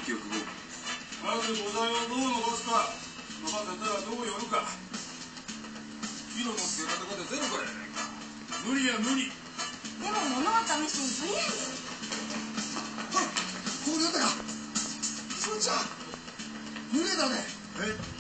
記憶を。 まず土台をどう伸ばすか、伸ばせたらどう寄るか。木の乗っけ方がでゼロからやないか。無理や無理。 でも物は試しにとりあえず。 ほら、ここにあったか。それじゃあ無理だね。 え？